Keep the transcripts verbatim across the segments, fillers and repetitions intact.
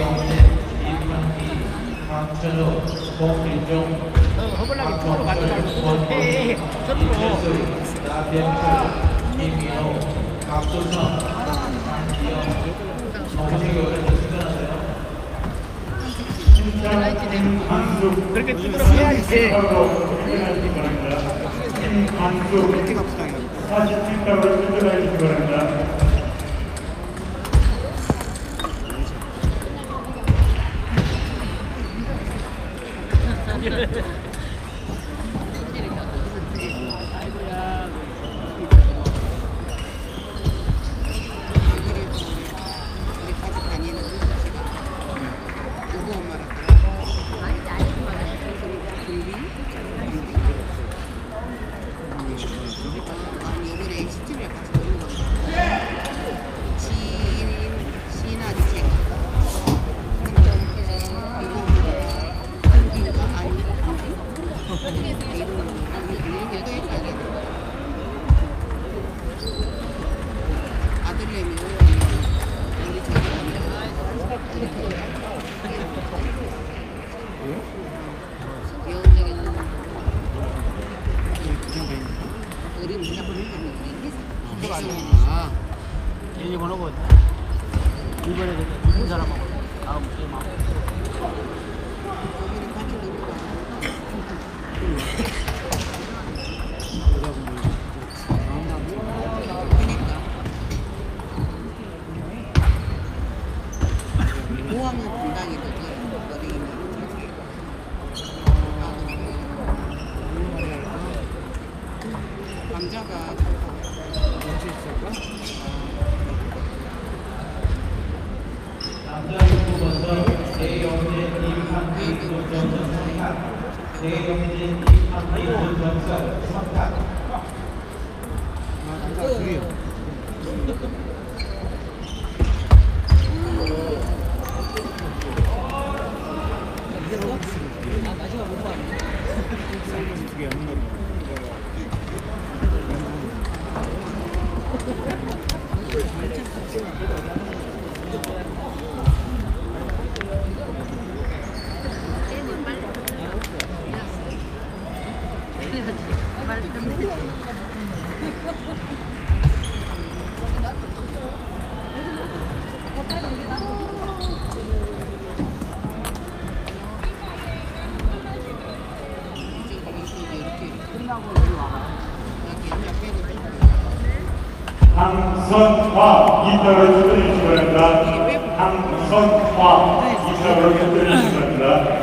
박철호, 송민종, 박종철, 원태, 이재수, 나병철, 김민호, 박수성, 강지영, 정세교를 출전하세요. 그렇게 두드러 해야지. 사십 킬로그램을 출전해 주시기 바랍니다. 아, 일본하고 일본에 무슨 사람하고 다음 게임하고. 모함은 분당이거든. 감자가 남자 육구 번서 내영진, 이한기, 도정선 삼탑. 내영진, 이한기, 도정선 삼탑. 강선화 이사로 출전해 주시기 바랍니다. 강선화 이사로 출전해 주시기 바랍니다.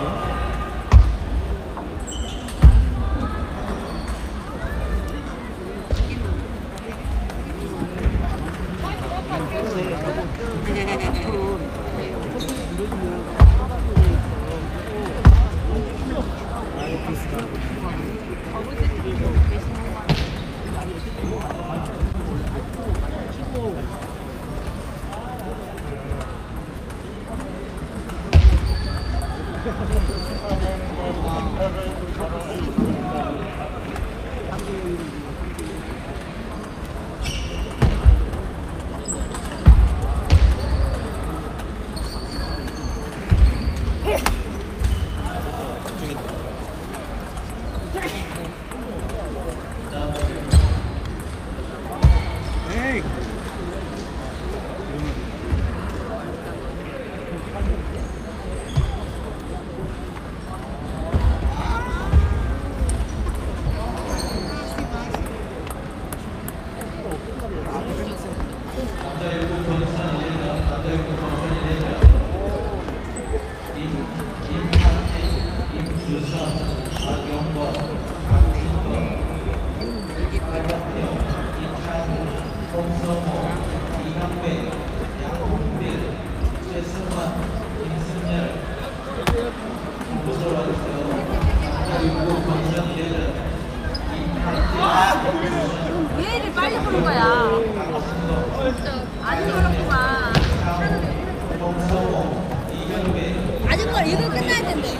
왜 이리 빨리 부른 거야? 안 그렇구만. 아줌마 이거 끝나야 된대.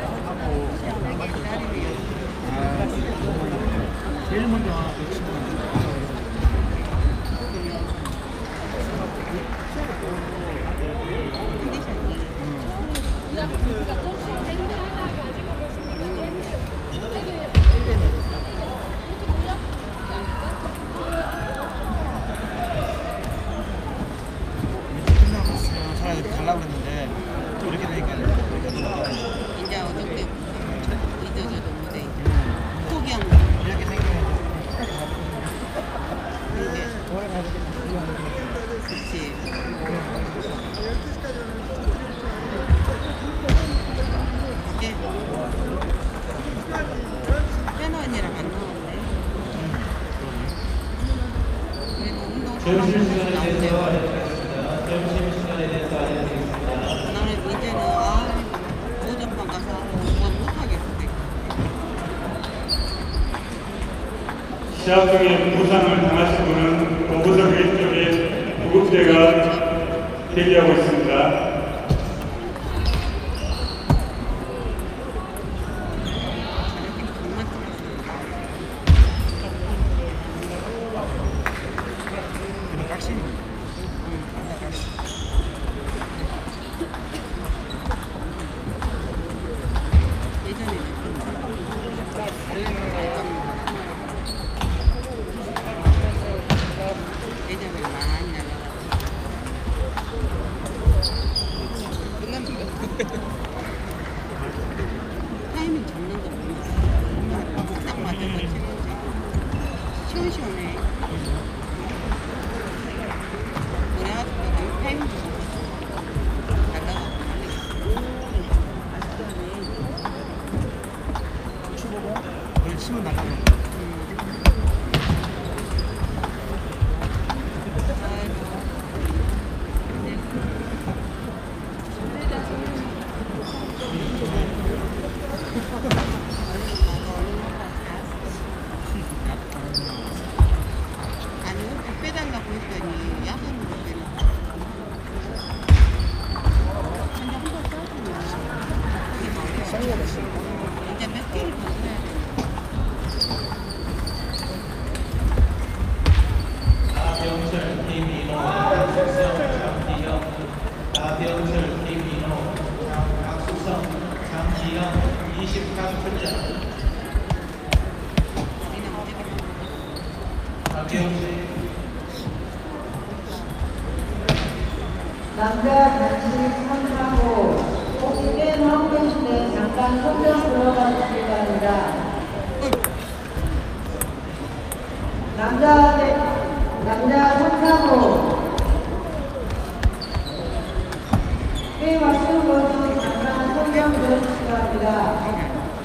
제일 먼저 점심시간에 대해서 알려드리겠습니다. 점심시간에 대해서 알려드리겠습니다. 나는 이제는 아 오전만 가서 뭐 못하겠어. 시합 중에 부상을 당하신 분은 도구석 왼쪽에 구급대가 대기하고 있습니다. 예전에 많이 날라가. 타이밍 잡는 거 보면 딱 맞아서 찍어야지. 시원시원해. 그래가지고 타이밍 잡고 날라가고 원래 치면 나가는 아니 배 빼달라고 했더니 야간으로 빼는 근데 한번 써주면 이제 몇 개를 더 써야 돼. 나병철, 김인호, 박수성, 장기영, 나병철, 김인호, 박수성, 장기영, 이십삼 출전. 우리는 어떻게 박병철. 남자 단식 삼사호 혹시 게임하고 계신데 잠깐 손좀 들어가 주시기 바랍니다. 남자 대, 남자 삼사호 게임 하시는 분은 잠깐 손좀 들어주시기 바랍니다.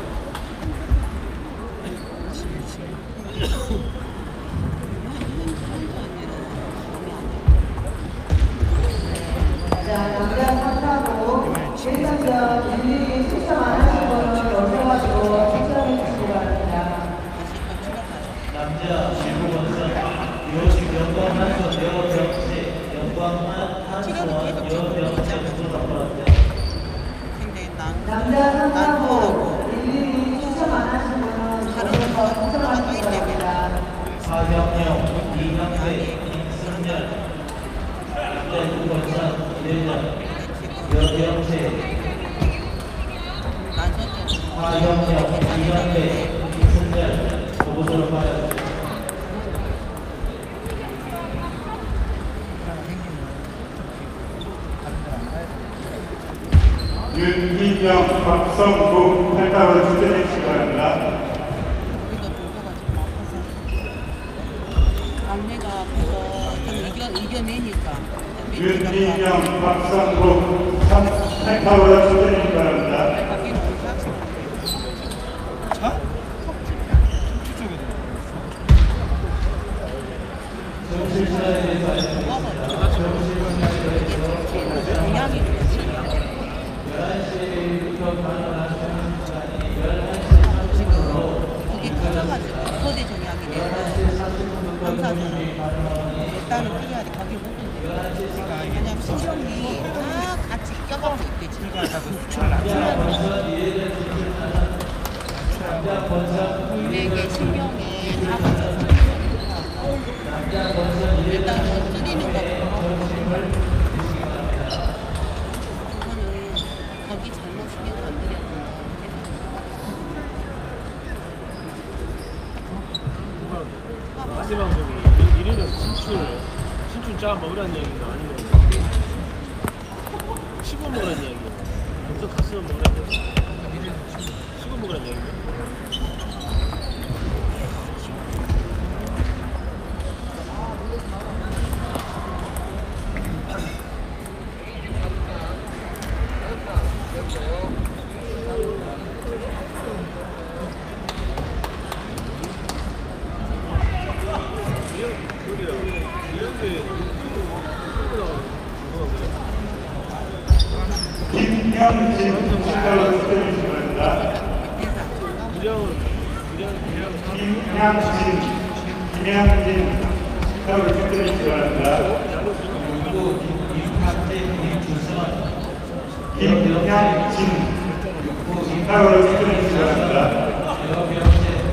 자, 남자 삼사호 일선전 일일이 숙성 안 하신 분은 오셔가지고 숙성해 주시기 바랍니다. 남자 십구 번선 요식 영광 한손 여병채 영광 한손 여병채 수고하셨습니다. 근데 난 남자 삼사호 일일이 숙성 안 하신 분은 오셔서 숙성하시기 바랍니다. 하경영, 이형배, 김승열 육구 번선 일년 여병채 하경영, 이형배, 김승열 보고서로 받았습니다. 윤희경, 박성국, 팔타로 주전해 주시기 바랍니다. 우리가 늙어가지고 아파서 막내가 아파서 좀 이겨, 이겨내니까 윤희경, 박성국, 팔타로 주전해 주시기 바랍니다. 가기는 못하지. 차? 쪽에도 점심시간에 대해서 알려드립니다. 동양이 그렇지. 열한 시부터 가능한 시간이 열한 시 삼십 분으로 그게 커져가지고 거대 종양이 돼서 항상 일단은 필요해야 돼. 거기 못 돼. 왜냐면 신경이 다 같이 껴갖고 있대. 수출을 안 물맥에 신경에 다 붙여서 일단 뭐 끓이는 거부터 그거는 거기 잘못 신경 건드려야 된다. 마지막 저기 일일은 신출 신출 짜 먹으라는 얘기가 아니고 씹어 먹으라는 얘기야. 엄청 갔으면 먹으라는 얘기. 씹어 먹으라는 얘기야. 이런 이런데 김형진 팔타로 출전해 주시기 바랍니다. 무량은 무량 무량 사. 김양진, 김양진 팔타로 출전해 주시기 바랍니다. 육구 임탁진 임준선 김양진 팔타로 출전해 주시기 바랍니다. 여병재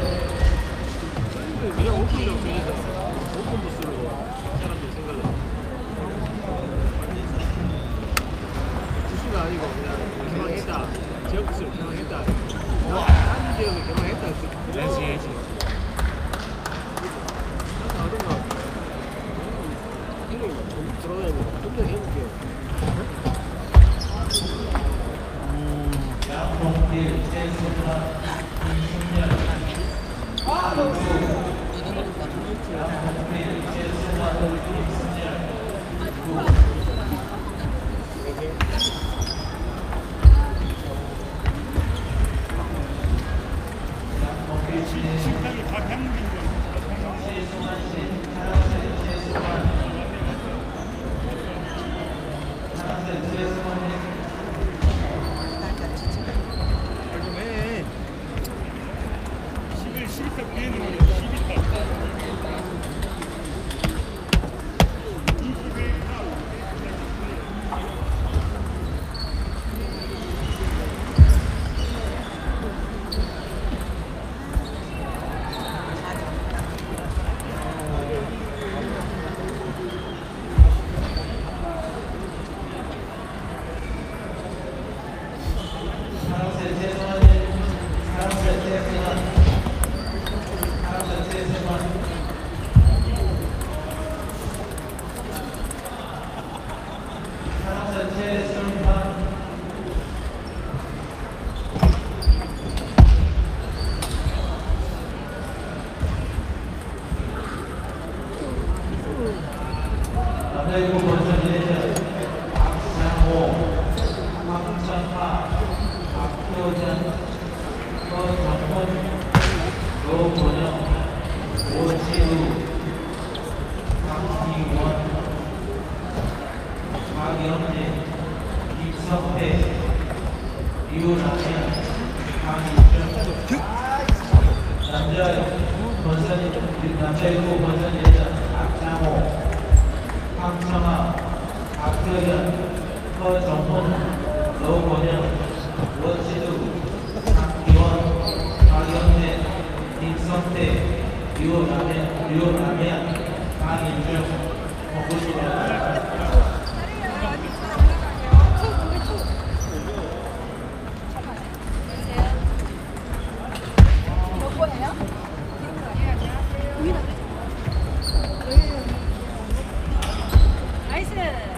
그냥 오픈이라고 표현했다. 오픈 부스로 사람들이 생각을. 부스가 아니고 그냥 개방했다. 지역 부스를 개방했다. 딴 지역을 개방했다. 그래야지 해야지. 하던가. 생각이 좀 들어가야 좀더 해볼게요. 양봉길 최승환 이승열 양봉길 최승환 이승열 양봉길 식당이 다 한국인데. 최승환 씨 하나생 최승환 하나생 최승환 십일, 십이 타 비행기 십이 타. 사랑스레 최승환 사랑스레 최승환 사랑스레 최승환 사랑스레 최승환 남자이고 먼저 예전 박상호 황천하 박효전 서정훈 노건영 오치루 강희원 박영진 김성태 이우라면 강희준 남자 건선 남자이고 건선 예전 박장호 황청아 박효연 서정훈 노건영 원치두 강기원 박영재 김성태 유라면 유라면 강인중 공부시입니다. 나이스.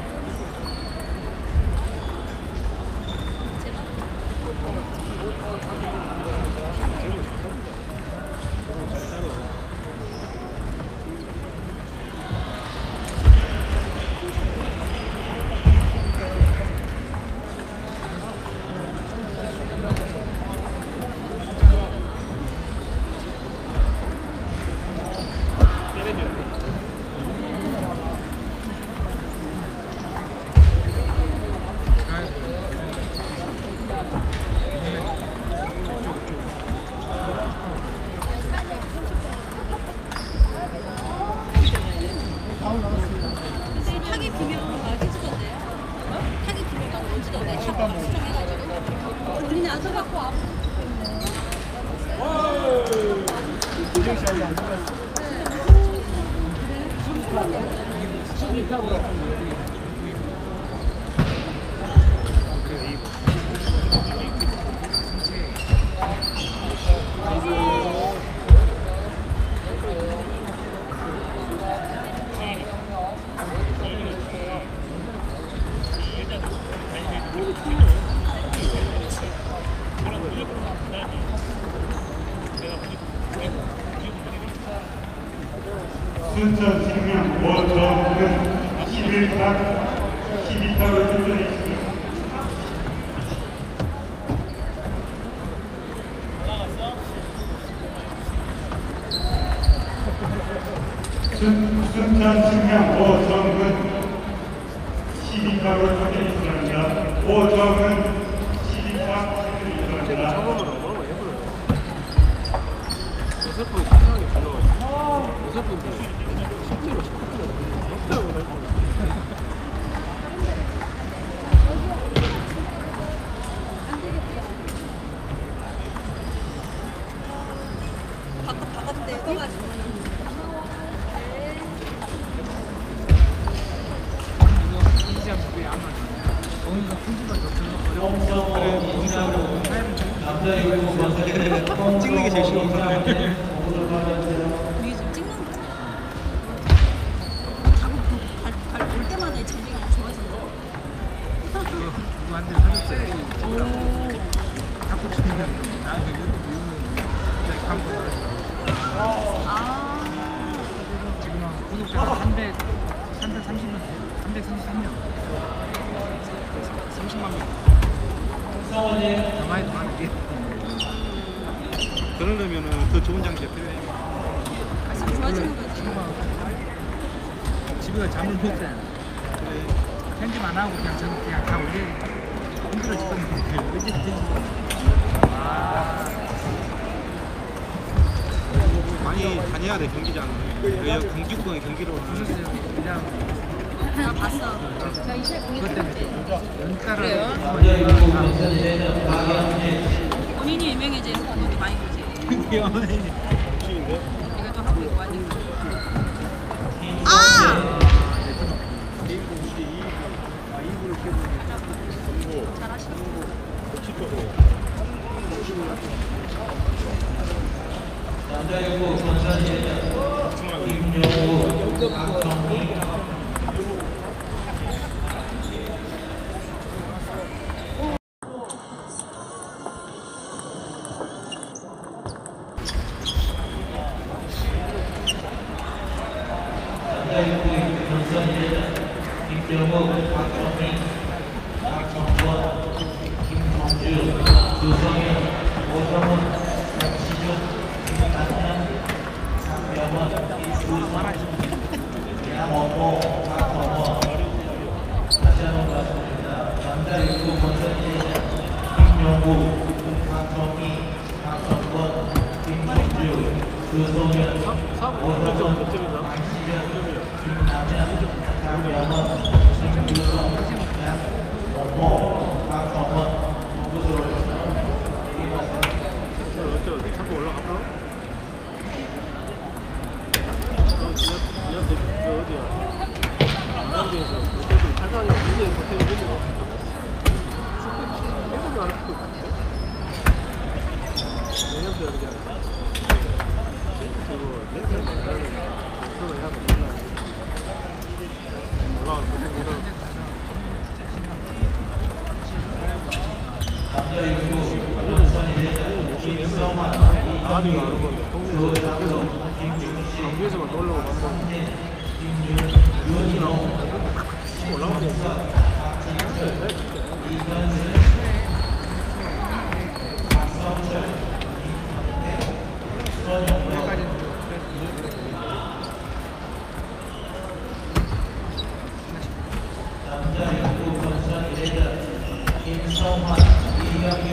타겟 비밀번호가 해주던데요? 어? 타겟 비밀번호 해주던데. 수정해가지고. 우리는 안 써갖고 앞. 순천 생명 오정은 십일 타 십이 타로 출전해 주십니다. 순천 생명 오정은 십이 타로 출전해 주십니다. 오정은 여섯 분들 실제로 없더라고요. 바깥 바깥에 떠가지고. 이장 그게 아마 거기서 품질만 좋잖아. 찍는 게 제일 쉬워. 이게 지금 찍는 거. 자꾸 발볼 때마다 이 장면이 좋아지는 거. 누구한테 사줬어요. 자꾸 치는 게 나한테 이것도 미우는 광고 아. 지금 구독자가 삼백, 삼백삼십 명, 삼백삼십삼 명. 삼십만 명. 더 많이 더 많이. 그러려면 더 좋은 장비가 필요해요. 말씀 좋아지는 거지. 집에서 잠을 못 자요. 편집 안 하고 그냥 저는 그냥 다 올려야 힘들어 죽겠는데 언제 되지? 아, 많이 다녀야 돼 경기장을. 여기 강주권의 경기로 보셨어요? 그냥 나 봤어. 그것 때문에 연가를 본인이 유명해지는 공격이 많이 오지. 이거 또 하고 이거 완전. 아! 잘하시네. 남자유부 권선희대장 김용우 박정희 남자유부 권선희대장 김경우 박정희 박정권 김성주 유성현 오정훈 박시준 김한현 장병원 이수선 양원모 박범원 다시 한번 말씀드립니다. 남자 육구 권선희대장 김용구 박정희 박정권 김성주 유성현 오정훈 박시준 김한현 장병원 김유성 양원모 박범원 누구로 자꾸 올라가서 어디야? 남자에서 그때도 탈당이 굉장히 못해요. 해보지 않았을 것 같아. 내년도 이렇게 그리고 렌트를 만나는 그걸 해야 몰라. 올라가는 거 남자유부 권선희대장 김성환 아주 많은 건데 조장동 김중식 강주에서만 놀라고 봤어. 윤희롱 올라가면 이현승 박성철 손영록 남자유부 권선희대장 김성환 이경규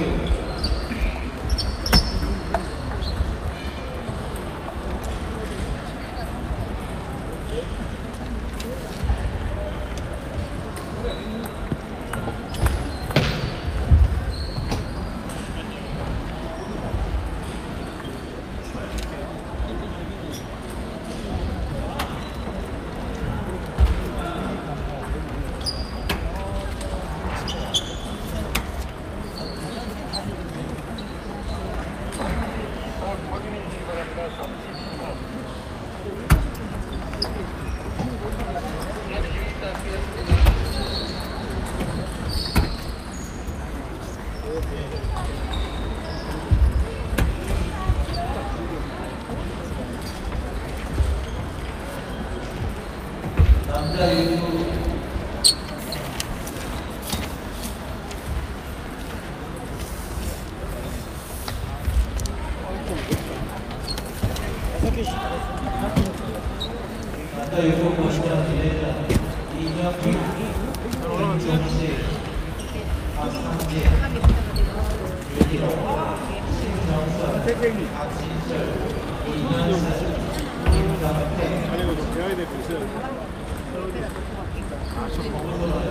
남자유부 남자유부 권선희대장 이경규 김종식 박상진 윤희롱 신정선 박진철 아니, 이거 배워야 될 거 있어요.